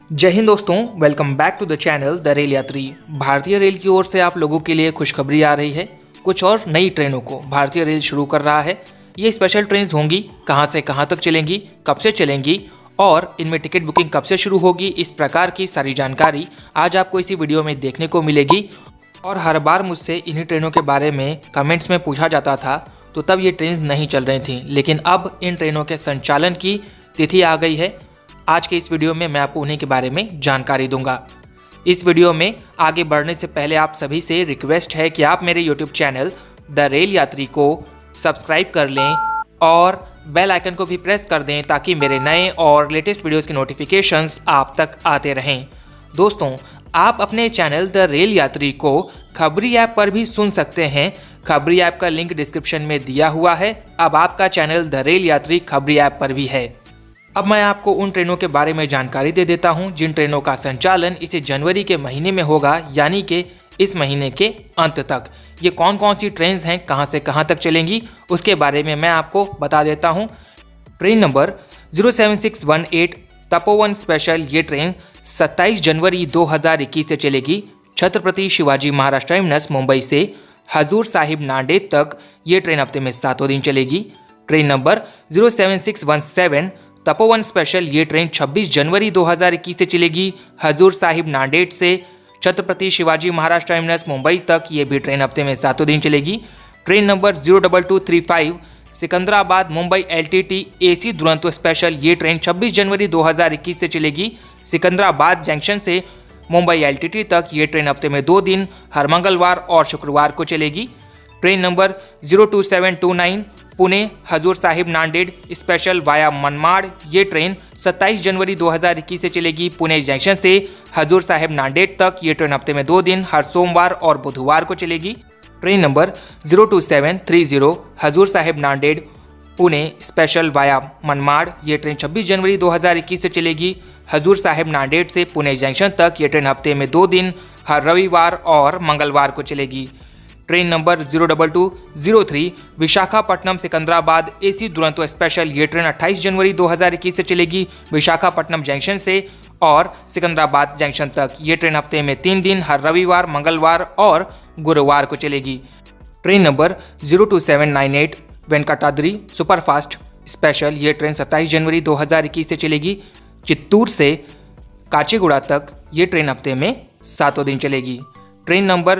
जय हिंद दोस्तों, welcome back to the channel the rail Yatri. भारतीय रेल की ओर से आप लोगों के लिए खुशखबरी आ रही है। कुछ और नई ट्रेनों को भारतीय रेल शुरू कर रहा है। ये स्पेशल ट्रेन होंगी, कहां से कहां तक चलेंगी, कब से चलेंगी और इनमें टिकट बुकिंग कब से शुरू होगी, इस प्रकार की सारी जानकारी आज आपको इसी वीडियो में देखने को मिलेगी। और हर बार मुझसे इन्हीं ट्रेनों के बारे में कमेंट्स में पूछा जाता था, तो तब ये ट्रेन नहीं चल रही थी, लेकिन अब इन ट्रेनों के संचालन की तिथि आ गई है। आज के इस वीडियो में मैं आपको उन्हीं के बारे में जानकारी दूंगा। इस वीडियो में आगे बढ़ने से पहले आप सभी से रिक्वेस्ट है कि आप मेरे यूट्यूब चैनल द रेल यात्री को सब्सक्राइब कर लें और बेल आइकन को भी प्रेस कर दें, ताकि मेरे नए और लेटेस्ट वीडियोस की नोटिफिकेशंस आप तक आते रहें। दोस्तों, आप अपने चैनल द रेल यात्री को खबरी ऐप पर भी सुन सकते हैं। खबरी ऐप का लिंक डिस्क्रिप्शन में दिया हुआ है। अब आपका चैनल द रेल यात्री खबरी ऐप पर भी है। अब मैं आपको उन ट्रेनों के बारे में जानकारी दे देता हूं जिन ट्रेनों का संचालन इसी जनवरी के महीने में होगा, यानी कि इस महीने के अंत तक। ये कौन कौन सी ट्रेन हैं, कहां से कहां तक चलेंगी, उसके बारे में मैं आपको बता देता हूं। ट्रेन नंबर 07618 तपोवन स्पेशल, ये ट्रेन 27 जनवरी 2021 से चलेगी। छत्रपति शिवाजी महाराज टर्मिनस मुंबई से हजूर साहिब नांदेड़ तक ये ट्रेन हफ्ते में 7 दिन चलेगी। ट्रेन नंबर 07617 तपोवन स्पेशल, ये ट्रेन 26 जनवरी 2021 से चलेगी। हजूर साहिब नांदेड़ से छत्रपति शिवाजी महाराज टर्मिनस मुंबई तक ये भी ट्रेन हफ्ते में 7 दिन चलेगी। Train number 02235 Secunderabad Mumbai LTT AC Duronto special, ये ट्रेन 26 जनवरी 2021 से चलेगी। सिकंदराबाद जंक्शन से मुंबई LTT तक ये ट्रेन हफ्ते में 2 दिन हर मंगलवार और शुक्रवार को चलेगी। Train number 02729 Pune Hazur Sahib Nanded special via Manmad, ये ट्रेन 27 जनवरी 2021 से चलेगी। पुणे जंक्शन से हजूर साहिब नांदेड़ तक ये ट्रेन हफ्ते में 2 दिन हर सोमवार और बुधवार को चलेगी। Train number 02730 Hazur Sahib Nanded Pune special via Manmad, ये ट्रेन 26 जनवरी 2021 से चलेगी। हजूर साहिब नांदेड़ से पुणे जंक्शन तक ये ट्रेन हफ्ते में 2 दिन हर रविवार और मंगलवार को चलेगी। Train number 02203 Visakhapatnam Secunderabad AC Duronto special, ये ट्रेन 28 जनवरी 2021 से चलेगी। विशाखापट्टनम जंक्शन से और सिकंदराबाद जंक्शन तक ये ट्रेन हफ्ते में 3 दिन हर रविवार, मंगलवार और गुरुवार को चलेगी। Train number 02798 Venkatadri superfast special, ये ट्रेन 27 जनवरी 2021 से चलेगी। चित्तूर से काचीगुड़ा तक ये ट्रेन हफ्ते में 7 दिन चलेगी। Train number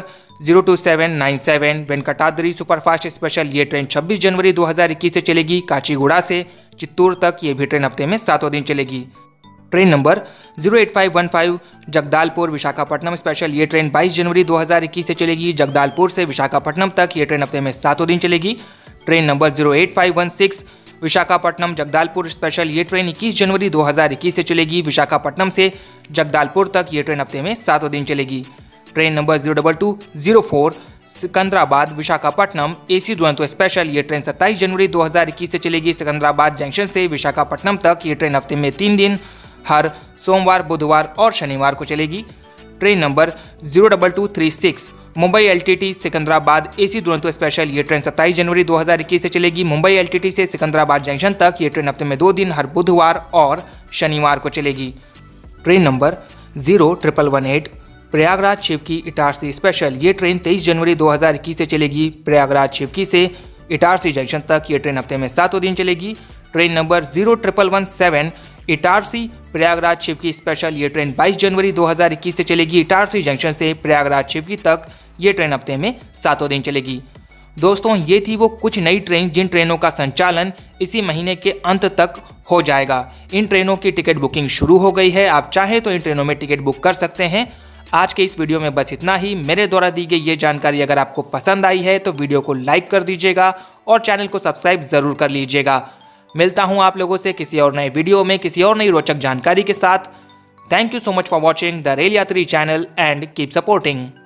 02797 Venkatadri superfast special, ये ट्रेन 26 जनवरी 2021 से चलेगी। काचीगुड़ा से चित्तूर तक ये भी ट्रेन हफ्ते में 7 दिन चलेगी। Train number 08515 Jagdalpur Visakhapatnam special, ये ट्रेन 22 जनवरी 2021 से चलेगी। जगदालपुर से विशाखापट्टनम तक ये ट्रेन हफ्ते में 7 दिन चलेगी। Train number 08516 Visakhapatnam Jagdalpur special, ये ट्रेन 21 जनवरी 2021 से चलेगी। विशाखापट्टनम से जगदालपुर तक ये ट्रेन हफ्ते में 7 दिन चलेगी। Train number 02204 Secunderabad Visakhapatnam AC Duronto special, ये ट्रेन 27 जनवरी 2021 से चलेगी। सिकंदराबाद जंक्शन से विशाखापट्टनम तक ये ट्रेन हफ्ते में 3 दिन हर सोमवार, बुधवार और शनिवार को चलेगी। Train number 02236 Mumbai LTT Secunderabad AC Duronto special, ये ट्रेन 27 जनवरी 2021 से चलेगी। मुंबई LTT से सिकंदराबाद जंक्शन तक ये ट्रेन हफ्ते में 2 दिन हर बुधवार और शनिवार को चलेगी। Train number 01118 Prayagraj Shivki Itarsi special, ये ट्रेन 23 जनवरी 2021 से चलेगी। प्रयागराज शिवकी से इटारसी जंक्शन तक ये ट्रेन हफ्ते में 7 दिन चलेगी। Train number 01117 Itarsi Prayagraj Shivki special, ये ट्रेन 22 जनवरी 2021 से चलेगी। इटारसी जंक्शन से प्रयागराज शिवकी तक ये ट्रेन हफ्ते में 7 दिन चलेगी। दोस्तों, ये थी वो कुछ नई ट्रेन जिन ट्रेनों का संचालन इसी महीने के अंत तक हो जाएगा। इन ट्रेनों की टिकट बुकिंग शुरू हो गई है। आप चाहें तो इन ट्रेनों में टिकट बुक कर सकते हैं। आज के इस वीडियो में बस इतना ही। मेरे द्वारा दी गई ये जानकारी अगर आपको पसंद आई है तो वीडियो को लाइक कर दीजिएगा और चैनल को सब्सक्राइब जरूर कर लीजिएगा। मिलता हूं आप लोगों से किसी और नए वीडियो में किसी और नई रोचक जानकारी के साथ। Thank you so much for watching the rail Yatri channel and keep supporting.